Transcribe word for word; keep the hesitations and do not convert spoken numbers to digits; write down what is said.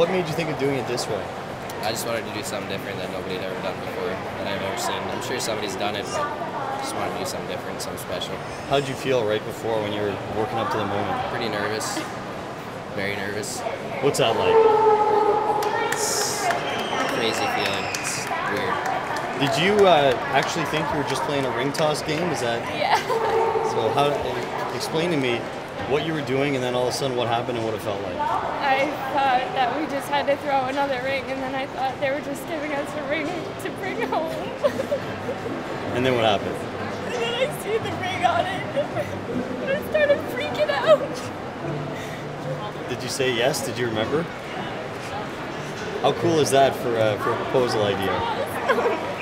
what made you think of doing it this way? I just wanted to do something different that nobody had ever done before, that I've ever seen. I'm sure somebody's done it, but I just wanted to do something different, something special. How did you feel right before when you were working up to the moment? Pretty nervous. Very nervous. What's that like? It's a crazy feeling. It's weird. Did you uh, actually think you were just playing a ring toss game? Is that? Yeah. So how? Explain to me what you were doing, and then all of a sudden what happened and what it felt like. I thought that we just had to throw another ring, and then I thought they were just giving us a ring to bring home. And then what happened? And then I see the ring on it, and I started freaking out. Did you say yes? Did you remember? How cool is that for, uh, for a proposal idea?